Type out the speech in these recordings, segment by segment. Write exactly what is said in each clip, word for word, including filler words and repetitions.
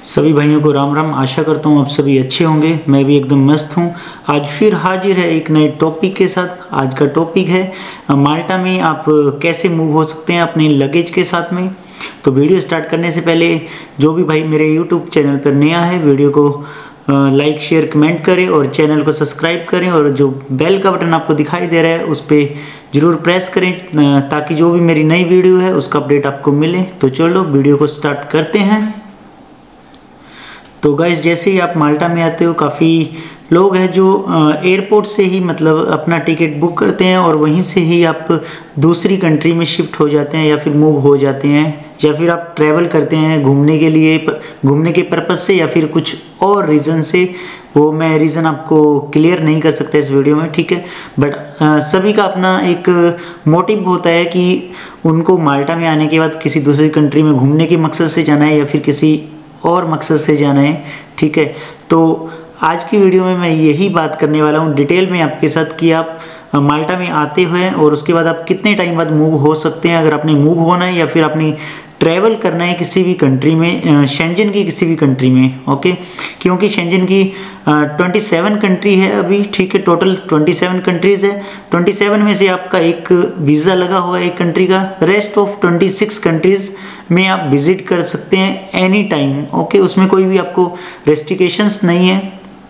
सभी भाइयों को राम राम। आशा करता हूँ आप सभी अच्छे होंगे। मैं भी एकदम मस्त हूँ। आज फिर हाजिर है एक नए टॉपिक के साथ। आज का टॉपिक है माल्टा में आप कैसे मूव हो सकते हैं अपने लगेज के साथ में। तो वीडियो स्टार्ट करने से पहले जो भी भाई मेरे यूट्यूब चैनल पर नया है, वीडियो को लाइक शेयर कमेंट करें और चैनल को सब्सक्राइब करें, और जो बेल का बटन आपको दिखाई दे रहा है उस पर ज़रूर प्रेस करें ताकि जो भी मेरी नई वीडियो है उसका अपडेट आपको मिले। तो चलो वीडियो को स्टार्ट करते हैं। तो गाइस, जैसे ही आप माल्टा में आते हो, काफ़ी लोग हैं जो एयरपोर्ट से ही मतलब अपना टिकट बुक करते हैं और वहीं से ही आप दूसरी कंट्री में शिफ्ट हो जाते हैं या फिर मूव हो जाते हैं, या फिर आप ट्रैवल करते हैं घूमने के लिए, घूमने के पर्पज़ से या फिर कुछ और रीज़न से। वो मैं रीज़न आपको क्लियर नहीं कर सकता इस वीडियो में, ठीक है। बट सभी का अपना एक मोटिव होता है कि उनको माल्टा में आने के बाद किसी दूसरी कंट्री में घूमने के मकसद से जाना है या फिर किसी और मकसद से जाना है, ठीक है। तो आज की वीडियो में मैं यही बात करने वाला हूँ डिटेल में आपके साथ कि आप माल्टा में आते हुए और उसके बाद आप कितने टाइम बाद मूव हो सकते हैं, अगर आपने मूव होना है या फिर आपने ट्रैवल करना है किसी भी कंट्री में, शेंजन की किसी भी कंट्री में, ओके। क्योंकि शेंजन की ट्वेंटी सेवन कंट्री है अभी, ठीक है। टोटल ट्वेंटी सेवन कंट्रीज़ है। ट्वेंटी सेवन में से आपका एक वीज़ा लगा हुआ है एक कंट्री का। Rest of twenty six countries में आप विज़िट कर सकते हैं एनी टाइम, ओके। उसमें कोई भी आपको रेस्ट्रिकेशंस नहीं है।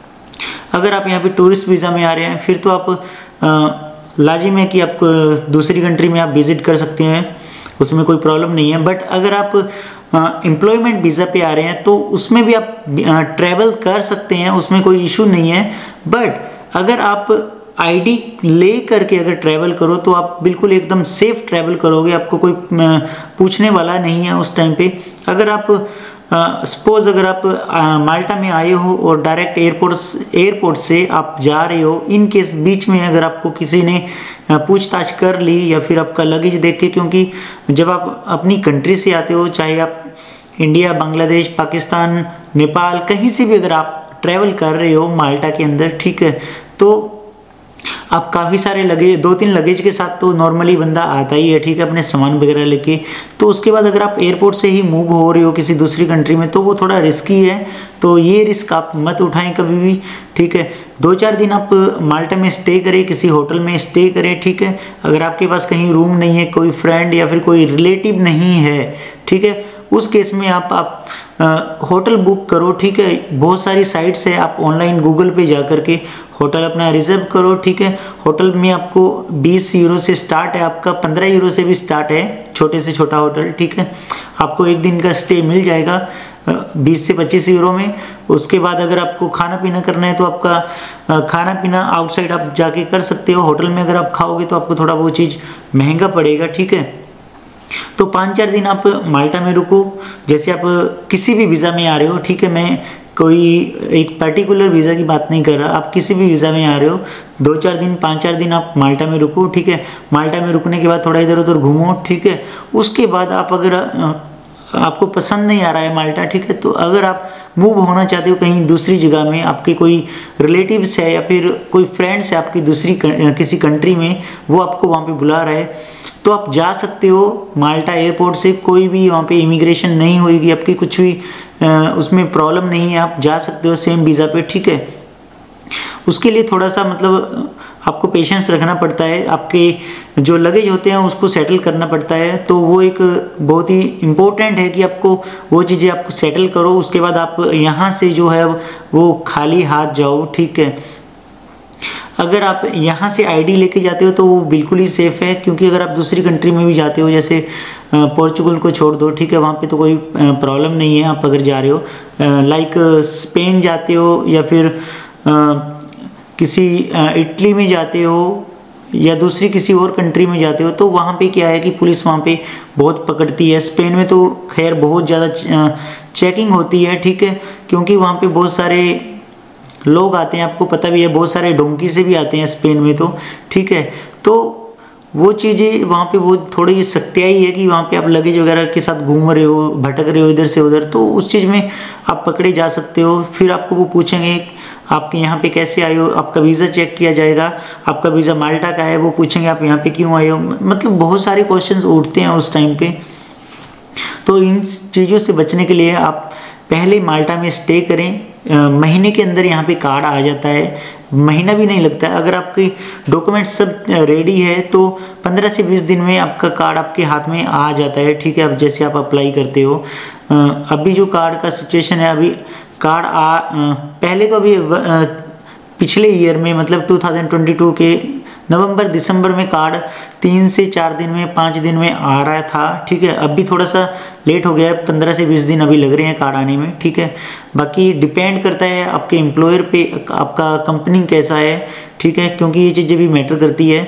अगर आप यहाँ पे टूरिस्ट वीज़ा में आ रहे हैं फिर तो आप आ, लाजिम है कि आप दूसरी कंट्री में आप विज़िट कर सकते हैं, उसमें कोई प्रॉब्लम नहीं है। बट अगर आप एम्प्लॉयमेंट वीज़ा पे आ रहे हैं तो उसमें भी आप ट्रैवल कर सकते हैं, उसमें कोई इशू नहीं है। बट अगर आप आईडी ले करके अगर ट्रैवल करो तो आप बिल्कुल एकदम सेफ ट्रैवल करोगे, आपको कोई पूछने वाला नहीं है उस टाइम पे। अगर आप सपोज अगर आप माल्टा में आए हो और डायरेक्ट एयरपोर्ट एयरपोर्ट से आप जा रहे हो, इन केस बीच में अगर आपको किसी ने पूछताछ कर ली या फिर आपका लगेज देख के, क्योंकि जब आप अपनी कंट्री से आते हो, चाहे आप इंडिया, बांग्लादेश, पाकिस्तान, नेपाल, कहीं से भी अगर आप ट्रैवल कर रहे हो माल्टा के अंदर, ठीक है, तो आप काफ़ी सारे लगेज, दो तीन लगेज के साथ तो नॉर्मली बंदा आता ही है, ठीक है, अपने सामान वगैरह लेके। तो उसके बाद अगर आप एयरपोर्ट से ही मूव हो रहे हो किसी दूसरी कंट्री में तो वो थोड़ा रिस्की है, तो ये रिस्क आप मत उठाएं कभी भी, ठीक है। दो चार दिन आप माल्टा में स्टे करें, किसी होटल में स्टे करें, ठीक है। अगर आपके पास कहीं रूम नहीं है, कोई फ्रेंड या फिर कोई रिलेटिव नहीं है, ठीक है, उस केस में आप आप होटल बुक करो, ठीक है। बहुत सारी साइट्स है, आप ऑनलाइन गूगल पे जा करके होटल अपना रिजर्व करो, ठीक है। होटल में आपको बीस यूरो से स्टार्ट है, आपका पंद्रह यूरो से भी स्टार्ट है, छोटे से छोटा होटल, ठीक है। आपको एक दिन का स्टे मिल जाएगा बीस से पच्चीस यूरो में। उसके बाद अगर आपको खाना पीना करना है तो आपका खाना पीना आउटसाइड आप जाके कर सकते हो। होटल में अगर आप खाओगे तो आपको थोड़ा वो चीज़ महंगा पड़ेगा, ठीक है। तो पाँच चार दिन आप माल्टा में रुको। जैसे आप किसी भी वीज़ा में आ रहे हो, ठीक है, मैं कोई एक पर्टिकुलर वीज़ा की बात नहीं कर रहा, आप किसी भी वीज़ा में आ रहे हो, दो चार दिन पाँच चार दिन आप माल्टा में रुको, ठीक है। माल्टा में रुकने के बाद थोड़ा इधर उधर घूमो, ठीक है। उसके बाद आप अगर आपको पसंद नहीं आ रहा है माल्टा, ठीक है, तो अगर आप मूव होना चाहते हो कहीं दूसरी जगह में, आपके कोई रिलेटिव्स है या फिर कोई फ्रेंड्स है आपकी दूसरी किसी कंट्री में, वो आपको वहाँ पे बुला रहा है, तो आप जा सकते हो माल्टा एयरपोर्ट से। कोई भी वहाँ पे इमिग्रेशन नहीं होगी आपकी, कुछ भी उसमें प्रॉब्लम नहीं है, आप जा सकते हो सेम वीज़ा पे, ठीक है। उसके लिए थोड़ा सा मतलब आपको पेशेंस रखना पड़ता है, आपके जो लगेज होते हैं उसको सेटल करना पड़ता है। तो वो एक बहुत ही इम्पोर्टेंट है कि आपको वो चीज़ें आपको सेटल करो। उसके बाद आप यहाँ से जो है वो खाली हाथ जाओ, ठीक है। अगर आप यहाँ से आईडी लेके जाते हो तो वो बिल्कुल ही सेफ़ है, क्योंकि अगर आप दूसरी कंट्री में भी जाते हो, जैसे पोर्चुगल को छोड़ दो, ठीक है, वहाँ पे तो कोई प्रॉब्लम नहीं है। आप अगर जा रहे हो लाइक स्पेन जाते हो या फिर किसी इटली में जाते हो या दूसरी किसी और कंट्री में जाते हो, तो वहाँ पे क्या है कि पुलिस वहाँ पे बहुत पकड़ती है। स्पेन में तो खैर बहुत ज़्यादा चेकिंग होती है, ठीक है, क्योंकि वहाँ पे बहुत सारे लोग आते हैं, आपको पता भी है, बहुत सारे डोंकी से भी आते हैं स्पेन में, तो ठीक है। तो वो चीज़ें वहाँ पे वो थोड़ी सख्तियाई है कि वहाँ पे आप लगेज वगैरह के साथ घूम रहे हो, भटक रहे हो इधर से उधर, तो उस चीज़ में आप पकड़े जा सकते हो। फिर आपको वो पूछेंगे आपके यहाँ पे कैसे आए हो, आपका वीज़ा चेक किया जाएगा, आपका वीज़ा माल्टा का है, वो पूछेंगे आप यहाँ पे क्यों आए हो। मतलब बहुत सारे क्वेश्चंस उठते हैं उस टाइम पे। तो इन चीज़ों से बचने के लिए आप पहले माल्टा में स्टे करें। महीने के अंदर यहाँ पे कार्ड आ जाता है, महीना भी नहीं लगता है। अगर आपके डॉक्यूमेंट सब रेडी है तो पंद्रह से बीस दिन में आपका कार्ड आपके हाथ में आ जाता है, ठीक है। अब जैसे आप अप्लाई करते हो, अभी जो कार्ड का सिचुएशन है, अभी कार्ड आ पहले तो अभी पिछले ईयर में मतलब दो हज़ार बाईस के नवंबर दिसंबर में कार्ड तीन से चार दिन में, पाँच दिन में आ रहा था, ठीक है। अभी थोड़ा सा लेट हो गया है, पंद्रह से बीस दिन अभी लग रहे हैं कार्ड आने में, ठीक है। बाकी डिपेंड करता है आपके एम्प्लॉयर पे, आपका कंपनी कैसा है, ठीक है, क्योंकि ये चीज़ें भी मैटर करती है।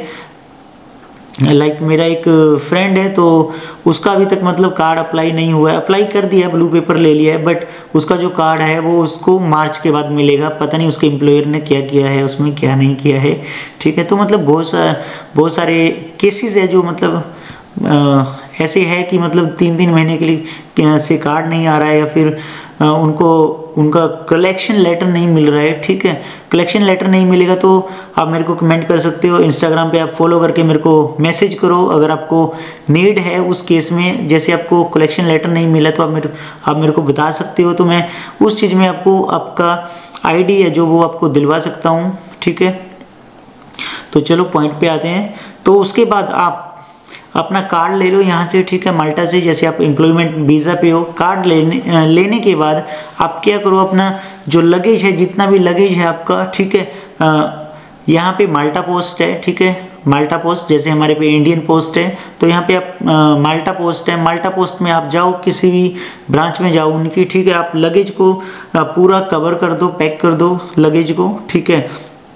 लाइक like, मेरा एक फ्रेंड है तो उसका अभी तक मतलब कार्ड अप्लाई नहीं हुआ है, अप्लाई कर दिया, ब्लू पेपर ले लिया है, बट उसका जो कार्ड है वो उसको मार्च के बाद मिलेगा। पता नहीं उसके एम्प्लॉयर ने क्या किया है, उसमें क्या नहीं किया है, ठीक है। तो मतलब बहुत सा बहुत सारे केसेस है जो मतलब आ, ऐसे है कि मतलब तीन तीन महीने के लिए से कार्ड नहीं आ रहा है, या फिर आ, उनको उनका कलेक्शन लेटर नहीं मिल रहा है, ठीक है। कलेक्शन लेटर नहीं मिलेगा तो आप मेरे को कमेंट कर सकते हो, इंस्टाग्राम पे आप फॉलो करके मेरे को मैसेज करो अगर आपको नीड है उस केस में। जैसे आपको कलेक्शन लेटर नहीं मिला तो आप मेरे आप मेरे को बता सकते हो, तो मैं उस चीज़ में आपको आपका आईडी है जो वो आपको दिलवा सकता हूँ, ठीक है। तो चलो पॉइंट पे आते हैं। तो उसके बाद आप अपना कार्ड ले लो यहाँ से, ठीक है, माल्टा से। जैसे आप एम्प्लॉयमेंट वीज़ा पे हो, कार्ड लेने लेने के बाद आप क्या करो, अपना जो लगेज है, जितना भी लगेज है आपका, ठीक है, यहाँ पे माल्टा पोस्ट है, ठीक है, माल्टा पोस्ट, जैसे हमारे पे इंडियन पोस्ट है, तो यहाँ पे आप आ, माल्टा पोस्ट है, माल्टा पोस्ट में आप जाओ, किसी भी ब्रांच में जाओ उनकी, ठीक है। आप लगेज को आ, पूरा कवर कर दो, पैक कर दो लगेज को, ठीक है।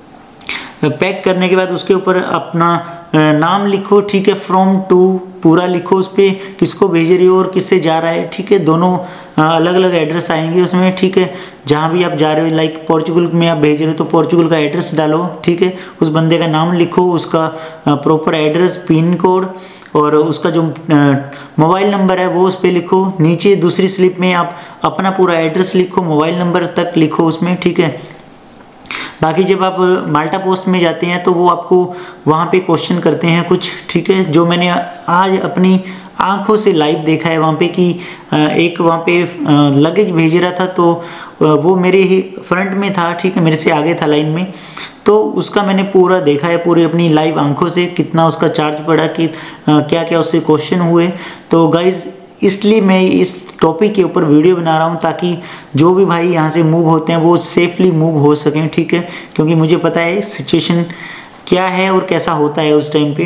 पैक करने के बाद उसके ऊपर अपना नाम लिखो, ठीक है, फ्रॉम टू पूरा लिखो, उस पर किसको भेज रही हो और किससे जा रहा है, ठीक है। दोनों अलग अलग एड्रेस आएंगे उसमें, ठीक है। जहाँ भी आप जा रहे हो, लाइक पोर्चुगल में आप भेज रहे हो तो पोर्चुगल का एड्रेस डालो, ठीक है। उस बंदे का नाम लिखो, उसका प्रॉपर एड्रेस, पिन कोड, और उसका जो मोबाइल नंबर है वो उस पर लिखो। नीचे दूसरी स्लिप में आप अपना पूरा एड्रेस लिखो, मोबाइल नंबर तक लिखो उसमें, ठीक है। बाकी जब आप माल्टा पोस्ट में जाते हैं तो वो आपको वहाँ पे क्वेश्चन करते हैं कुछ, ठीक है, जो मैंने आज अपनी आंखों से लाइव देखा है वहाँ पे कि एक वहाँ पे लगेज भेज रहा था, तो वो मेरे ही फ्रंट में था, ठीक है, मेरे से आगे था लाइन में, तो उसका मैंने पूरा देखा है, पूरी अपनी लाइव आंखों से, कितना उसका चार्ज पड़ा, कि क्या क्या उससे क्वेश्चन हुए। तो गाइज इसलिए मैं इस टॉपिक के ऊपर वीडियो बना रहा हूँ, ताकि जो भी भाई यहाँ से मूव होते हैं वो सेफली मूव हो सकें, ठीक है, क्योंकि मुझे पता है सिचुएशन क्या है और कैसा होता है उस टाइम पे।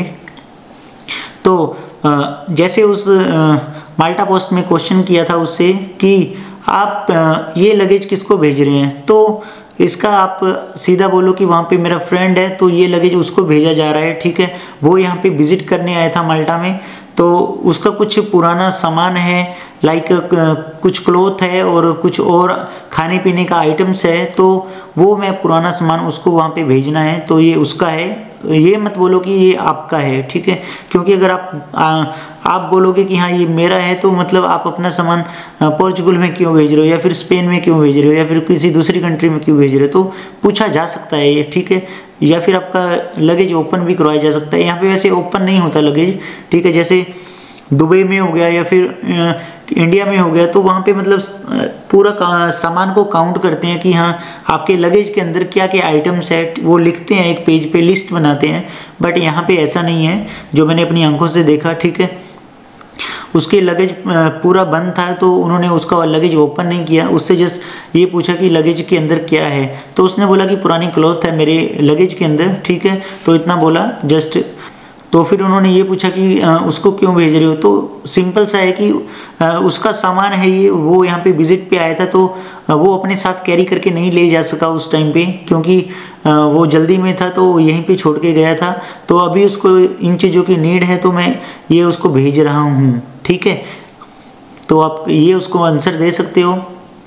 तो जैसे उस माल्टा पोस्ट में क्वेश्चन किया था उससे कि आप ये लगेज किसको भेज रहे हैं, तो इसका आप सीधा बोलो कि वहाँ पे मेरा फ्रेंड है तो ये लगेज उसको भेजा जा रहा है, ठीक है। वो यहाँ पे विजिट करने आया था माल्टा में, तो उसका कुछ पुराना सामान है, लाइक कुछ क्लोथ है और कुछ और खाने पीने का आइटम्स है, तो वो मैं पुराना सामान उसको वहाँ पे भेजना है, तो ये उसका है। ये मत बोलो कि ये आपका है, ठीक है, क्योंकि अगर आप आ, आप बोलोगे कि हाँ ये मेरा है, तो मतलब आप अपना सामान पोर्चुगल में क्यों भेज रहे हो, या फिर स्पेन में क्यों भेज रहे हो, या फिर किसी दूसरी कंट्री में क्यों भेज रहे हो, तो पूछा जा सकता है ये, ठीक है। या फिर आपका लगेज ओपन भी करवाया जा सकता है। यहाँ पे वैसे ओपन नहीं होता लगेज, ठीक है, जैसे दुबई में हो गया या फिर इंडिया में हो गया, तो वहाँ पे मतलब पूरा सामान को काउंट करते हैं कि हाँ आपके लगेज के अंदर क्या क्या आइटम्स है, वो लिखते हैं, एक पेज पे लिस्ट बनाते हैं। बट यहाँ पे ऐसा नहीं है, जो मैंने अपनी आंखों से देखा, ठीक है। उसके लगेज पूरा बंद था, तो उन्होंने उसका लगेज ओपन नहीं किया, उससे जस्ट ये पूछा कि लगेज के अंदर क्या है, तो उसने बोला कि पुरानी क्लॉथ है मेरे लगेज के अंदर, ठीक है, तो इतना बोला जस्ट। तो फिर उन्होंने ये पूछा कि आ, उसको क्यों भेज रहे हो, तो सिंपल सा है कि आ, उसका सामान है ये, वो यहाँ पे विजिट पे आया था, तो आ, वो अपने साथ कैरी करके नहीं ले जा सका उस टाइम पे, क्योंकि आ, वो जल्दी में था, तो यहीं पे छोड़ के गया था। तो अभी उसको इन चीज़ों की नीड है, तो मैं ये उसको भेज रहा हूँ, ठीक है। तो आप ये उसको आंसर दे सकते हो।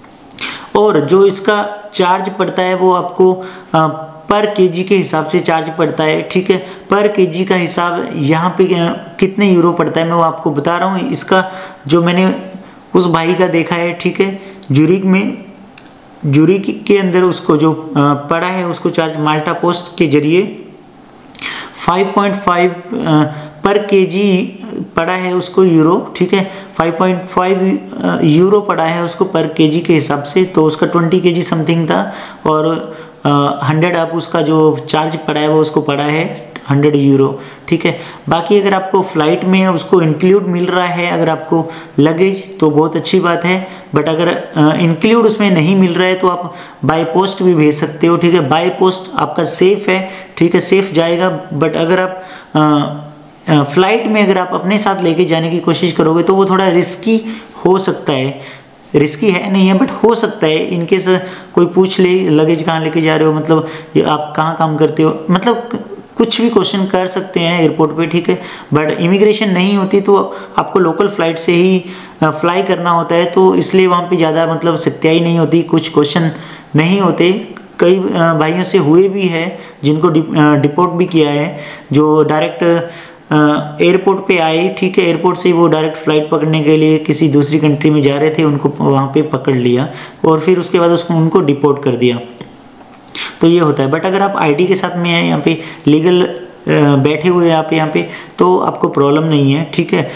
और जो इसका चार्ज पड़ता है वो आपको आ, पर केजी के हिसाब से चार्ज पड़ता है, ठीक है। पर केजी का हिसाब यहाँ पे कितने यूरो पड़ता है मैं वो आपको बता रहा हूँ। इसका जो मैंने उस भाई का देखा है, ठीक है, ज्यूरिक में, ज्यूरिक के अंदर उसको जो पड़ा है उसको चार्ज माल्टा पोस्ट के जरिए फाइव पॉइंट फाइव पर केजी पड़ा है उसको यूरो, ठीक है, फाइव पॉइंट फाइव यूरो पड़ा है उसको पर केजी के हिसाब से, तो उसका ट्वेंटी केजी समथिंग था, और हंड्रेड अप उसका जो चार्ज पड़ा है वो उसको पड़ा है हंड्रेड यूरो, ठीक है। बाकी अगर आपको फ़्लाइट में उसको इंक्लूड मिल रहा है, अगर आपको लगेज, तो बहुत अच्छी बात है। बट अगर इंक्लूड उसमें नहीं मिल रहा है तो आप बाय पोस्ट भी भेज सकते हो, ठीक है। बाय पोस्ट आपका सेफ़ है, ठीक है, सेफ़ जाएगा। बट अगर आप आ, फ़्लाइट में अगर आप अपने साथ लेके जाने की कोशिश करोगे तो वो थोड़ा रिस्की हो सकता है, रिस्की है नहीं है बट हो सकता है, इनकेस कोई पूछ ले लगेज कहाँ लेके जा रहे हो, मतलब आप कहाँ काम करते हो, मतलब कुछ भी क्वेश्चन कर सकते हैं एयरपोर्ट पे, ठीक है। बट इमिग्रेशन नहीं होती तो आपको लोकल फ़्लाइट से ही फ्लाई करना होता है, तो इसलिए वहाँ पे ज़्यादा मतलब सत्याई नहीं होती, कुछ क्वेश्चन नहीं होते। कई भाइयों से हुए भी है जिनको डिपोर्ट भी किया है, जो डायरेक्ट एयरपोर्ट पे आए, ठीक है, एयरपोर्ट से वो डायरेक्ट फ़्लाइट पकड़ने के लिए किसी दूसरी कंट्री में जा रहे थे, उनको वहाँ पे पकड़ लिया और फिर उसके बाद उसको उनको डिपोर्ट कर दिया, तो ये होता है। बट अगर आप आईडी के साथ में हैं, यहाँ पे लीगल बैठे हुए आप यहाँ पे, तो आपको प्रॉब्लम नहीं है, ठीक है।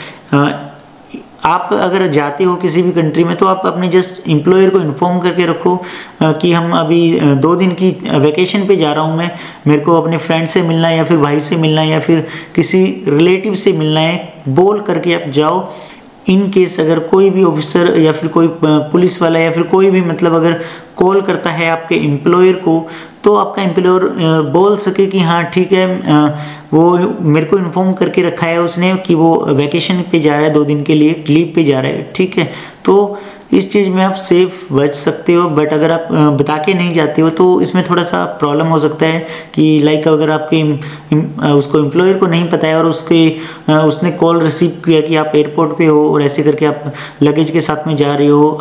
आप अगर जाते हो किसी भी कंट्री में तो आप अपने जस्ट एम्प्लॉयर को इन्फॉर्म करके रखो कि हम अभी दो दिन की वैकेशन पे जा रहा हूँ मैं, मेरे को अपने फ्रेंड से मिलना है या फिर भाई से मिलना है या फिर किसी रिलेटिव से मिलना है, बोल करके आप जाओ। इन केस अगर कोई भी ऑफिसर या फिर कोई पुलिस वाला या फिर कोई भी मतलब अगर कॉल करता है आपके एम्प्लॉयर को, तो आपका एम्प्लॉयर बोल सके कि हाँ ठीक है, वो मेरे को इन्फॉर्म करके रखा है उसने कि वो वैकेशन पे जा रहा है, दो दिन के लिए लीव पे जा रहा है, ठीक है। तो इस चीज़ में आप सेफ बच सकते हो। बट अगर आप बता के नहीं जाते हो तो इसमें थोड़ा सा प्रॉब्लम हो सकता है कि लाइक अगर आपके उसको एम्प्लॉयर को नहीं पता है और उसके उसने कॉल रिसीव किया कि आप एयरपोर्ट पे हो और ऐसे करके आप लगेज के साथ में जा रहे हो,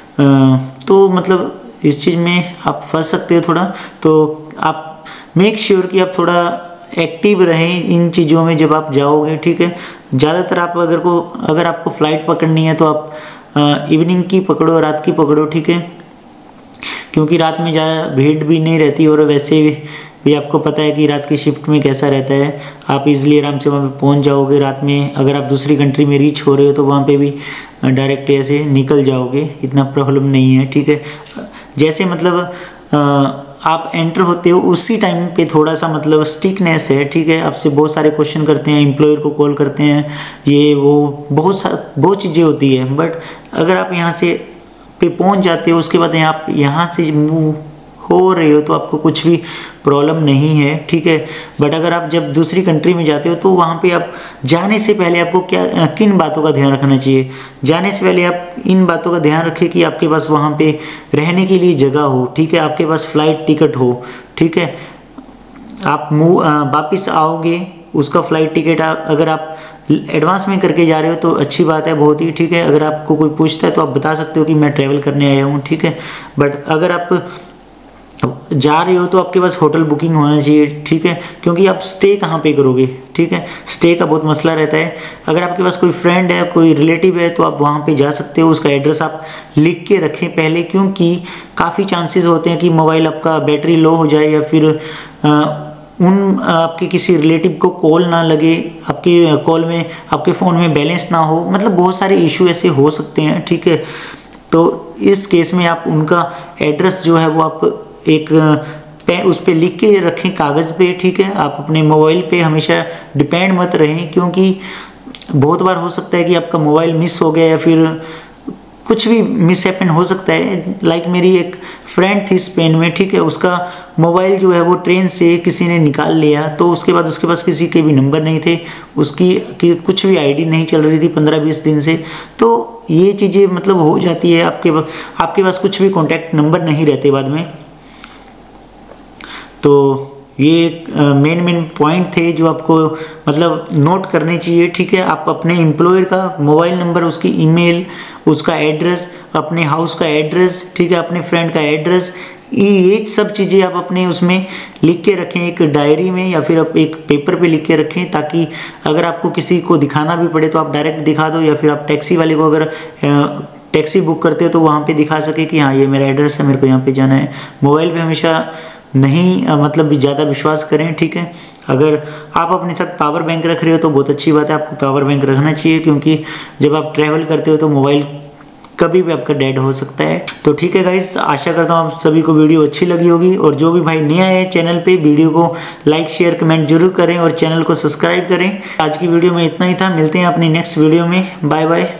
तो मतलब इस चीज़ में आप फंस सकते हो थोड़ा। तो आप मेक श्योर कि आप थोड़ा एक्टिव रहें इन चीज़ों में जब आप जाओगे, ठीक है। ज़्यादातर आप अगर को अगर आपको फ़्लाइट पकड़नी है तो आप इवनिंग की पकड़ो, रात की पकड़ो, ठीक है, क्योंकि रात में ज़्यादा भीड़ भी नहीं रहती और वैसे भी, भी आपको पता है कि रात की शिफ्ट में कैसा रहता है, आप इजीली आराम से वहाँ पे पहुँच जाओगे रात में। अगर आप दूसरी कंट्री में रीच हो रहे हो तो वहाँ पे भी डायरेक्ट ऐसे निकल जाओगे, इतना प्रॉब्लम नहीं है, ठीक है। जैसे मतलब आ, आप एंटर होते हो उसी टाइम पे थोड़ा सा मतलब स्टिकनेस है, ठीक है, आपसे बहुत सारे क्वेश्चन करते हैं, एम्प्लॉयर को कॉल करते हैं, ये वो बहुत सा बहुत चीज़ें होती है। बट अगर आप यहाँ से पे पहुँच जाते हो, उसके बाद यहाँ आप यहाँ से मूव हो रहे हो तो आपको कुछ भी प्रॉब्लम नहीं है, ठीक है। बट अगर आप जब दूसरी कंट्री में जाते हो तो वहाँ पे आप जाने से पहले आपको क्या किन बातों का ध्यान रखना चाहिए, जाने से पहले आप इन बातों का ध्यान रखें कि आपके पास वहाँ पे रहने के लिए जगह हो, ठीक है, आपके पास फ़्लाइट टिकट हो, ठीक है। आप मूव वापस आओगे उसका फ़्लाइट टिकट आप अगर आप एडवांस में करके जा रहे हो तो अच्छी बात है बहुत ही, ठीक है। अगर आपको कोई पूछता है तो आप बता सकते हो कि मैं ट्रैवल करने आया हूँ, ठीक है। बट अगर आप जा रहे हो तो आपके पास होटल बुकिंग होना चाहिए, ठीक है, क्योंकि आप स्टे कहाँ पे करोगे, ठीक है, स्टे का बहुत मसला रहता है। अगर आपके पास कोई फ्रेंड है, कोई रिलेटिव है तो आप वहाँ पे जा सकते हो, उसका एड्रेस आप लिख के रखें पहले, क्योंकि काफ़ी चांसेस होते हैं कि मोबाइल आपका बैटरी लो हो जाए या फिर आ, उन आपके किसी रिलेटिव को कॉल ना लगे, आपके कॉल में आपके फ़ोन में बैलेंस ना हो, मतलब बहुत सारे इशू ऐसे हो सकते हैं, ठीक है। तो इस केस में आप उनका एड्रेस जो है वो आप एक पे उस पर लिख के रखें कागज़ पे, ठीक है। आप अपने मोबाइल पे हमेशा डिपेंड मत रहें, क्योंकि बहुत बार हो सकता है कि आपका मोबाइल मिस हो गया या फिर कुछ भी मिस हैपन हो सकता है। लाइक मेरी एक फ्रेंड थी स्पेन में, ठीक है, उसका मोबाइल जो है वो ट्रेन से किसी ने निकाल लिया, तो उसके बाद उसके पास किसी के भी नंबर नहीं थे, उसकी कि कुछ भी आईडी नहीं चल रही थी पंद्रह बीस दिन से। तो ये चीज़ें मतलब हो जाती है, आपके आपके पास कुछ भी कॉन्टैक्ट नंबर नहीं रहते बाद में। तो ये मेन मेन पॉइंट थे जो आपको मतलब नोट करने चाहिए, ठीक है। आप अपने एम्प्लॉयर का मोबाइल नंबर, उसकी ईमेल, उसका एड्रेस, अपने हाउस का एड्रेस, ठीक है, अपने फ्रेंड का एड्रेस, ये सब चीज़ें आप अपने उसमें लिख के रखें एक डायरी में या फिर आप एक पेपर पे लिख के रखें, ताकि अगर आपको किसी को दिखाना भी पड़े तो आप डायरेक्ट दिखा दो, या फिर आप टैक्सी वाले को अगर टैक्सी बुक करते हो तो वहाँ पे दिखा सके कि हाँ ये मेरा एड्रेस है, मेरे को यहाँ पे जाना है। मोबाइल पे हमेशा नहीं मतलब ज़्यादा विश्वास करें, ठीक है। अगर आप अपने साथ पावर बैंक रख रहे हो तो बहुत अच्छी बात है, आपको पावर बैंक रखना चाहिए, क्योंकि जब आप ट्रैवल करते हो तो मोबाइल कभी भी आपका डेड हो सकता है। तो ठीक है गाइस, आशा करता हूँ आप सभी को वीडियो अच्छी लगी होगी, और जो भी भाई नया है चैनल पे, वीडियो को लाइक शेयर कमेंट जरूर करें और चैनल को सब्सक्राइब करें। आज की वीडियो में इतना ही था, मिलते हैं अपनी नेक्स्ट वीडियो में। Bye bye.